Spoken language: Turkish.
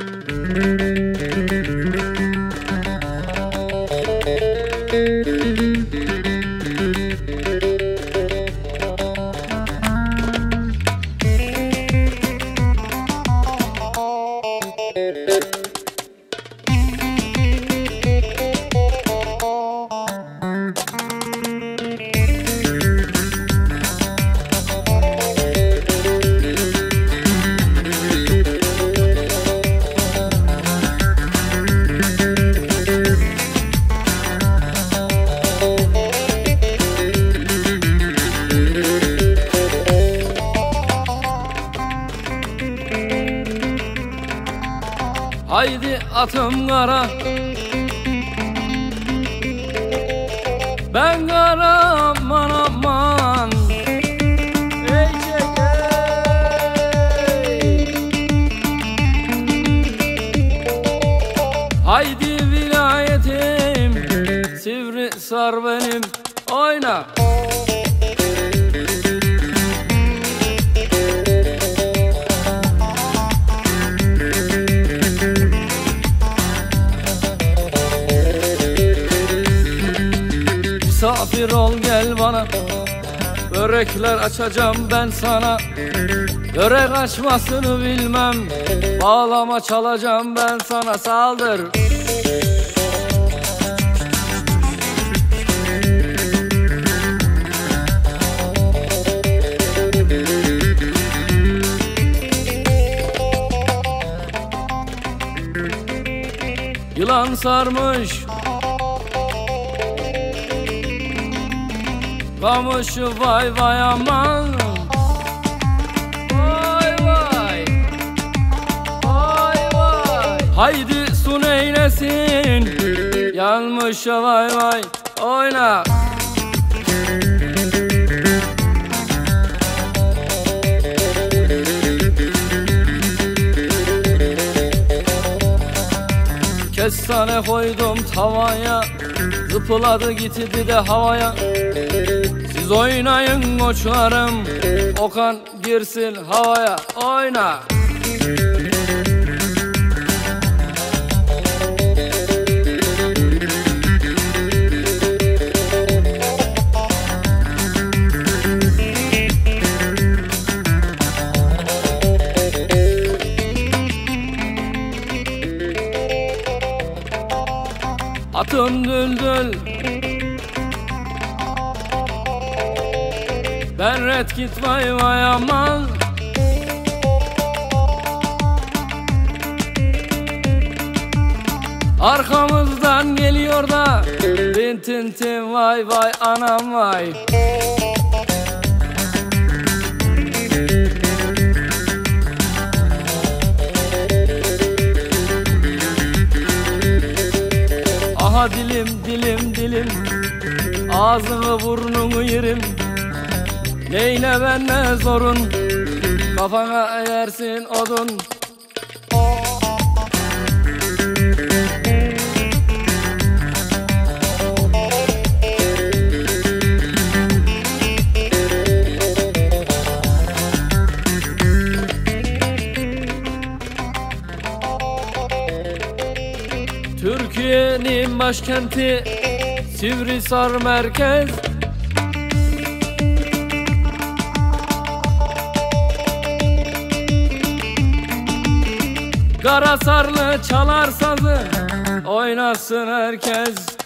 Haydi atım kara, ben kara aman aman. Ey haydi vilayetim, sivri sar benim, oyna. Misafir ol gel bana, börekler açacağım ben sana. Börek açmasını bilmem, bağlama çalacağım ben sana, saldır. Yılan sarmış kamışı, vay vay aman. Vay vay, vay vay. Haydi su neylesin, yanmış vay vay, oyna. Kestane koydum tavaya, zıpladı gitti de havaya. Siz oynayın koçlarım, Okan girsin havaya, oyna. Atım düldül, ben red git vay vay aman. Arkamızdan geliyor da rintintin, vay vay anam vay. Aha dilim dilim dilim, ağzını burnunu yerim. Neyle ben ne zorun, kafana yersin odun. Türkiye'nin başkenti Sivrisar merkez. Karasarlı çalar sazı, oynasın herkes.